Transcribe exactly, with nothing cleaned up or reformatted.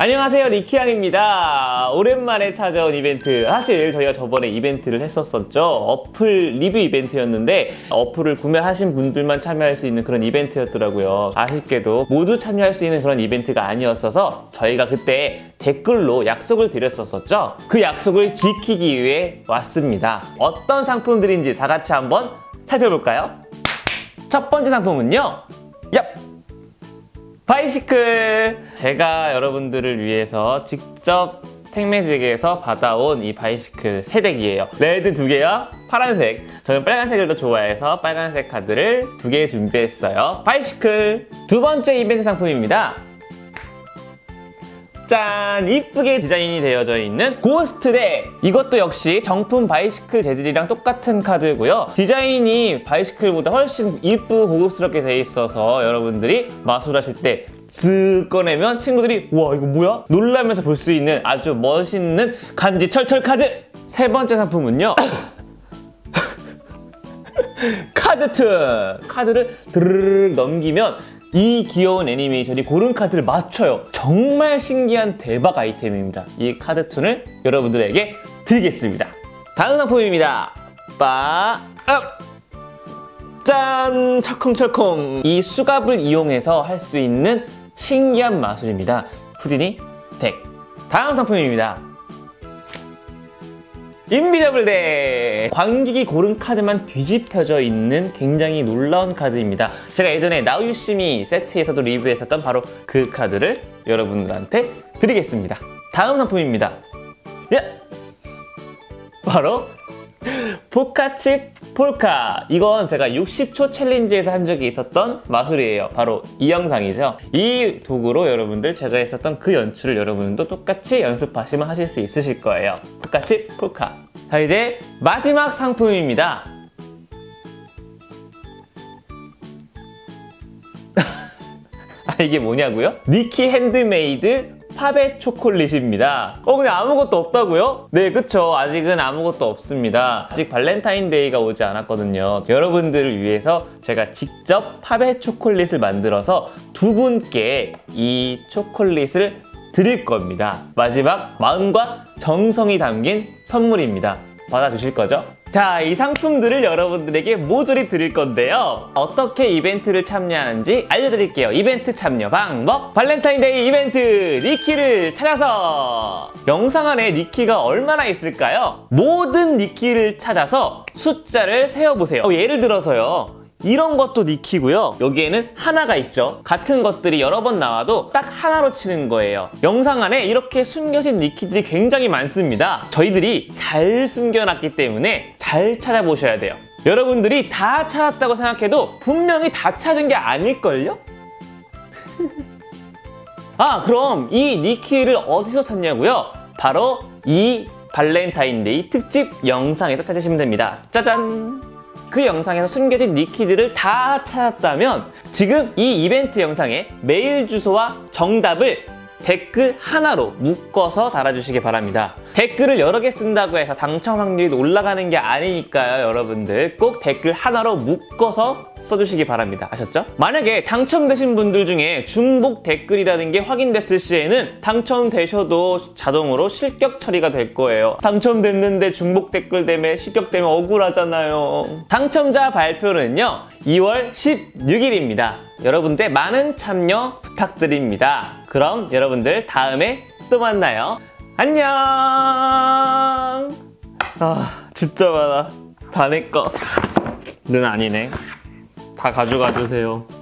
안녕하세요, 리키양입니다. 오랜만에 찾아온 이벤트. 사실 저희가 저번에 이벤트를 했었었죠. 어플 리뷰 이벤트였는데 어플을 구매하신 분들만 참여할 수 있는 그런 이벤트였더라고요. 아쉽게도 모두 참여할 수 있는 그런 이벤트가 아니었어서 저희가 그때 댓글로 약속을 드렸었었죠. 그 약속을 지키기 위해 왔습니다. 어떤 상품들인지 다 같이 한번 살펴볼까요? 첫 번째 상품은요, 얍! 바이시클! 제가 여러분들을 위해서 직접 택매직에서 받아온 이 바이시클 세 덱이에요. 레드 두 개와 파란색. 저는 빨간색을 더 좋아해서 빨간색 카드를 두 개 준비했어요. 바이시클! 두 번째 이벤트 상품입니다. 짠! 이쁘게 디자인이 되어져 있는 고스트 덱! 이것도 역시 정품 바이시클 재질이랑 똑같은 카드고요. 디자인이 바이시클보다 훨씬 이쁘고 고급스럽게 돼 있어서 여러분들이 마술하실 때 쓱 꺼내면 친구들이 우와 이거 뭐야? 놀라면서 볼 수 있는 아주 멋있는 간지 철철 카드! 세 번째 상품은요. 카드툰! 카드를 드르르르 넘기면 이 귀여운 애니메이션이 고른 카드를 맞춰요. 정말 신기한 대박 아이템입니다. 이 카드툰을 여러분들에게 드리겠습니다. 다음 상품입니다. 빠! 업! 짠! 철컹철컹! 이 수갑을 이용해서 할 수 있는 신기한 마술입니다. 푸디니 덱. 다음 상품입니다. 인비저블 덱! 관객이 고른 카드만 뒤집혀져 있는 굉장히 놀라운 카드입니다. 제가 예전에 Now You See Me 세트에서도 리뷰했었던 바로 그 카드를 여러분들한테 드리겠습니다. 다음 상품입니다. 야! 바로 포카칩 폴카! 이건 제가 육십 초 챌린지에서 한 적이 있었던 마술이에요. 바로 이 영상이죠. 이 도구로 여러분들 제가 했었던 그 연출을 여러분도 똑같이 연습하시면 하실 수 있으실 거예요. 포카칩 폴카! 자, 이제 마지막 상품입니다. 아, 이게 뭐냐고요? 니키 핸드메이드 팝의 초콜릿입니다. 어, 근데 아무것도 없다고요? 네, 그쵸. 아직은 아무것도 없습니다. 아직 발렌타인데이가 오지 않았거든요. 여러분들을 위해서 제가 직접 팝의 초콜릿을 만들어서 두 분께 이 초콜릿을 드릴 겁니다. 마지막 마음과 정성이 담긴 선물입니다. 받아주실 거죠? 자, 이 상품들을 여러분들에게 모조리 드릴 건데요. 어떻게 이벤트를 참여하는지 알려드릴게요. 이벤트 참여 방법! 발렌타인데이 이벤트! 니키를 찾아서! 영상 안에 니키가 얼마나 있을까요? 모든 니키를 찾아서 숫자를 세어보세요. 어, 예를 들어서요. 이런 것도 니키고요. 여기에는 하나가 있죠. 같은 것들이 여러 번 나와도 딱 하나로 치는 거예요. 영상 안에 이렇게 숨겨진 니키들이 굉장히 많습니다. 저희들이 잘 숨겨놨기 때문에 잘 찾아보셔야 돼요. 여러분들이 다 찾았다고 생각해도 분명히 다 찾은 게 아닐걸요? 아, 그럼 이 니키를 어디서 샀냐고요? 바로 이 발렌타인데이 특집 영상에서 찾으시면 됩니다. 짜잔! 그 영상에서 숨겨진 니키들을 다 찾았다면 지금 이 이벤트 영상에 메일 주소와 정답을 댓글 하나로 묶어서 달아주시기 바랍니다. 댓글을 여러 개 쓴다고 해서 당첨 확률이 올라가는 게 아니니까요. 여러분들 꼭 댓글 하나로 묶어서 써주시기 바랍니다. 아셨죠? 만약에 당첨되신 분들 중에 중복 댓글이라는 게 확인됐을 시에는 당첨되셔도 자동으로 실격 처리가 될 거예요. 당첨됐는데 중복 댓글 때문에 실격되면 억울하잖아요. 당첨자 발표는요, 이월 십육일입니다. 여러분들 많은 참여 부탁드립니다. 그럼 여러분들 다음에 또 만나요. 안녕. 아, 진짜 많아. 다 내 거. 는 아니네. 다 가져가 주세요.